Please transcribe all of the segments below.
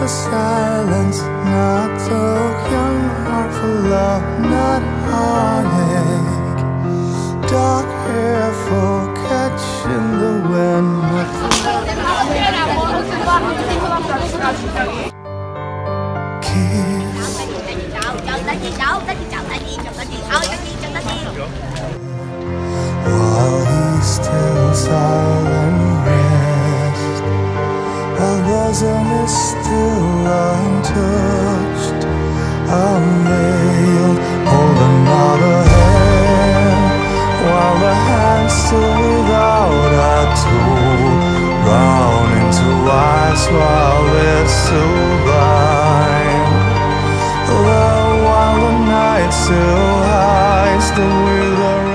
for silence, not talk, young heart for love, not heartache. Dark hair for catching the wind. Kiss. While he's still silent rest, our bosom is still untouched. Unveiled, hold another hand, while the hand's still without a tool. Round into eyes while we're still blind. Love while the night still hides the withering.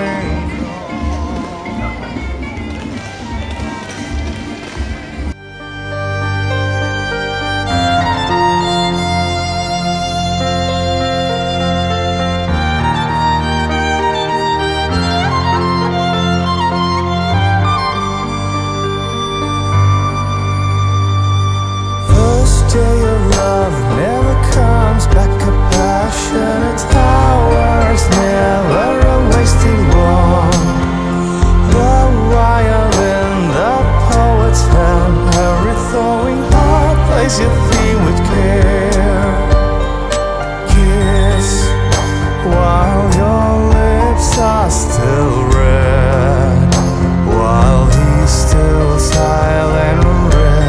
Day of love never comes back, a passionate hours, never a wasted one. The violin, the poet's hand, every thawing heart plays your theme with care. Kiss while your lips are still red, while he's still silent red.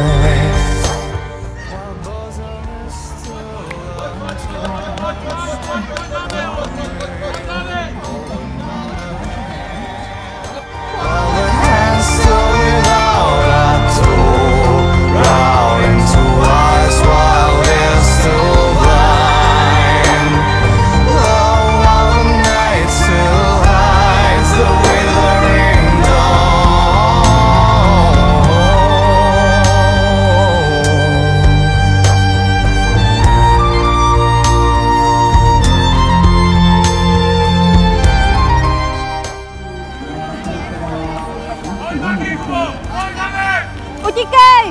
Utíkej!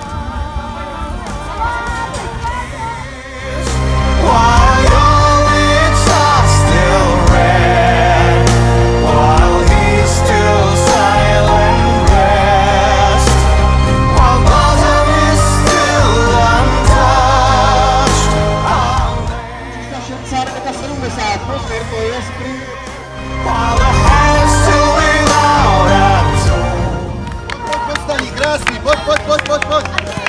While your lips are still red, while he's still silent rest, while bosom is still untouched. While the hand's still without a tool. Krásný, pojď.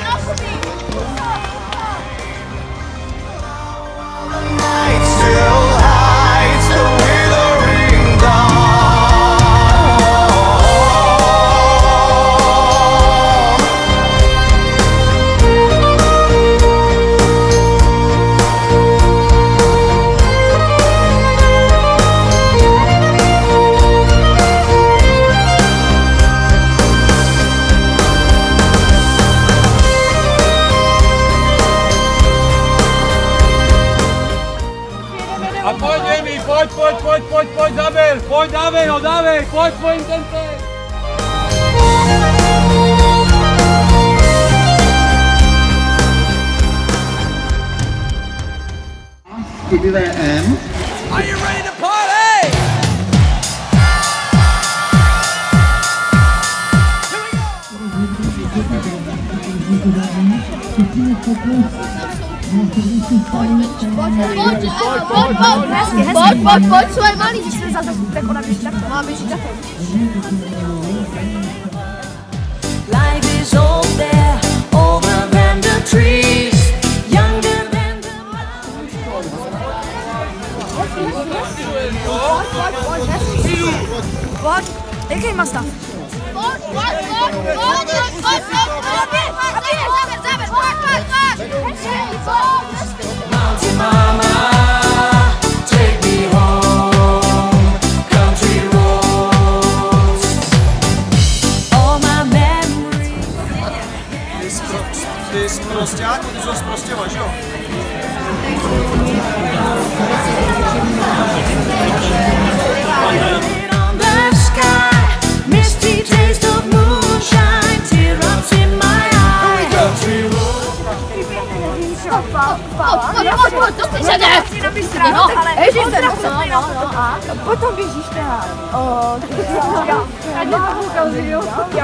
The night still hides the withering A pojď, Emi, pojď, dávej, pojď, intenzej! IBVM. Are you ready to party? Here we go! Pojď, svoje malý, když jsme zase tak ona běží takto, má běží takto. Life is old there, older than the trees, younger than the Pojď, jaký má stav? mountain mama, take me home, country roads, all my memories. Ty sprosťák, ty jsou sprostěva, že jo? On the sky, misty taste of moonshine, teardrops in my eyes. Country roads. pojď, to si žene. No, ježiš se, no. Potom běžíš teda. Já tě to ukazuju.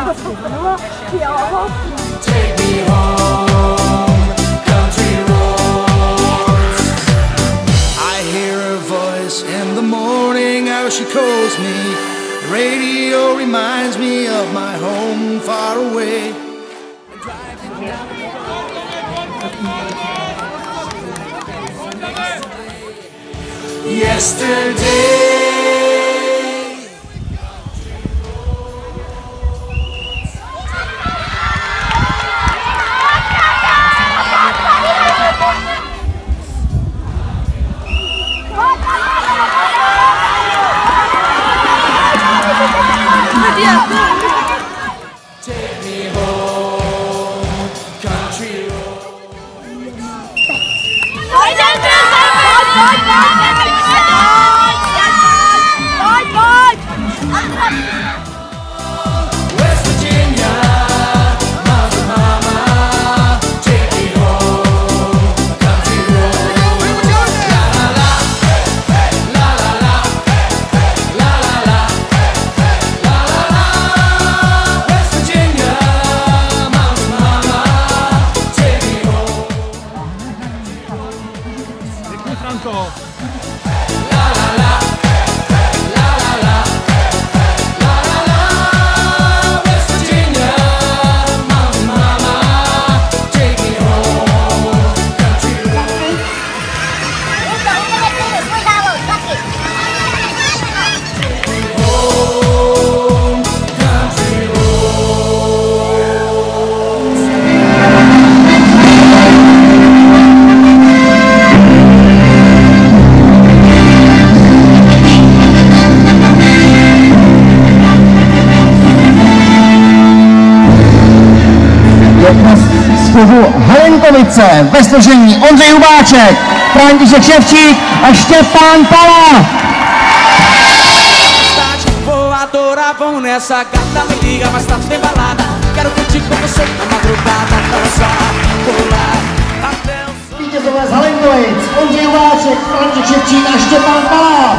Take me home, country roads. I hear her voice in the morning, how she calls me. The radio reminds me of my home far away. Yesterday. Take me home, country road. West Virginia, mountain mama, take me home, country road. La la la, la la la, la la la, la la la. West Virginia, mountain mama, take me home. Děkuji, Franko. La la la, la la la, la la la. West Virginia, mountain mama, take me home, country road. Home, country road. Z klubu Helenkovice ve složení Ondřej Hubáček, František Ševčík a Štěpán Pala. Adoravam nessa gata, me liga, mas tá sem balada. Quero curtir com você na madrugada, dançar, pular até o sol. Vítězové z Helenkovic, Ondřej Hubáček, František Ševčík a Štěpán Pala.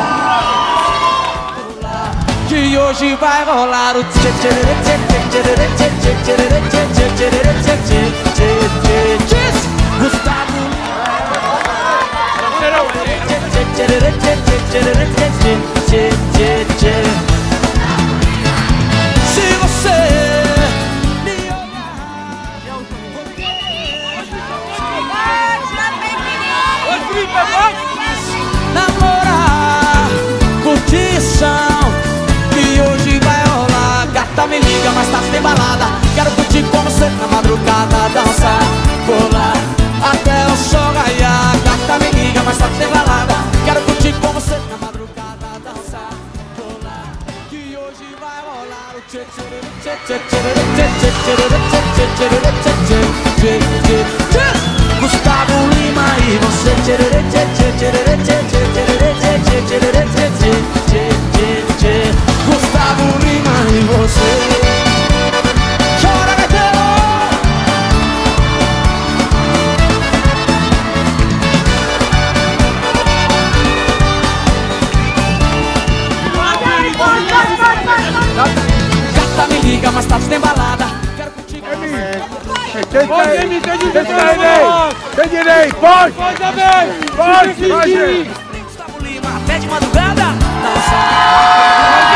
Que hoje vai rolar o tchê tchê tchê tchê tchê tchê tchê tchê tchê tchê tchê tchê tchê tchê. Gustavo tchê tchê tchê tchê tchê tchê tchê tchê. Se você me namorar, curtição, que hoje vai rolar. Gata me liga, mas tá sem balada. Quero curtir com você na madrugada, dançar, pular até o sol raiar. Gata me liga, mas tá sem balada. Quero curtir com você na madrugada, dançar, pular, que hoje vai rolar o tchê tchê tchê tchê tchê tchê tchê tchê tchê tchê tchê. Gustavo Lima e você tchê tchê tchê tchê tchê tchê tchê tchê tchê tchê. Gustavo Lima e você. Chora, Gaiteiro! Gata me liga, mas tá sem balada. Quero curtir com você. Tem direito, pode! Pode também! Pode! Gustavo Lima até de madrugada, dançar.